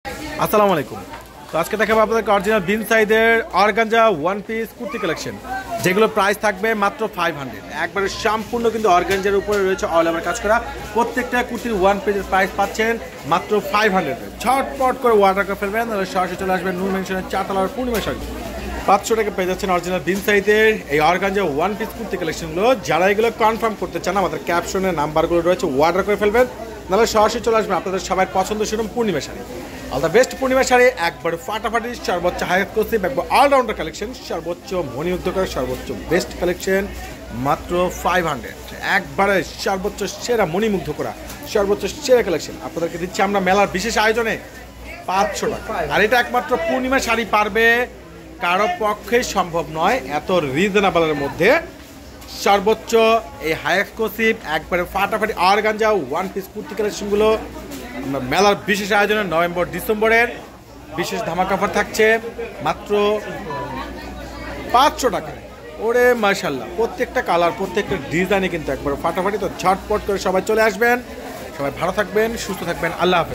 আসসালামু আলাইকুম। তো আজকে দেখাবো আপনাদেরকে অরিজিনাল বিন সাইজের organza one piece kurti collection, যেগুলো প্রাইস থাকবে মাত্র 500। একবারে সম্পূর্ণ কিন্তু অর্গানজার উপরে রয়েছে অল ওভার কাজ করা। প্রত্যেকটা কুর্তির ওয়ান পিসের প্রাইস পাচ্ছেন মাত্র 500। ঝটপট করে অর্ডার করে ফেলবেন, তাহলে সরাসরি চলে আসবেন নূর মেনশনের 4 তলার পূর্ণিমা শাড়ি। 500 টাকা পেয়ে যাচ্ছেন অরিজিনাল বিন সাইজের এই অর্গানজা ওয়ান পিস কুর্তি কালেকশনগুলো। যারা এগুলো কনফার্ম করতে চান, আমাদের ক্যাপশনের নাম্বারগুলো রয়েছে, অর্ডার করে ফেলবেন, নাহলে সরাসরি চলে আসবেন আপনাদের সবাই পছন্দ শুনুন Purnima sari. All the best Purnima sari, একবার ফাটাফাটি, সর্বোচ্চ হাইট কোসিপ, একবার অলরাউন্ডার কালেকশন, সর্বোচ্চ মণিউদ্ধকার, সর্বোচ্চ বেস্ট কালেকশন মাত্র 500। একবারে সর্বোচ্চ সেরা মণিমুগ্ধ করা, সর্বোচ্চ সেরা কালেকশন আপনাদেরকে দিচ্ছি আমরা মেলার বিশেষ আয়োজনে 500 টাকা। আর এটা একমাত্র পূর্ণিমা শাড়ি পারবে, কারো পক্ষেই সম্ভব নয় এত রিজনেবলের মধ্যে। সর্বোচ্চ এই হাই এক্সক্লুসিভ একবারে ফাটাফাটি অর্গানজা ওয়ান পিস কুর্তি কালেকশনগুলো আমরা মেলার বিশেষ আয়োজনে নভেম্বর ডিসেম্বরের বিশেষ ধামাকা অফার থাকছে মাত্র 500 টাকায়। ওরে মাশাল্লাহ, প্রত্যেকটা কালার, প্রত্যেকটা ডিজাইনে কিন্তু একবার ফাটাফাটি। তো ঝটপট করে সবাই চলে আসবেন, সবাই ভালো থাকবেন, সুস্থ থাকবেন, আল্লাহ হাফেজ।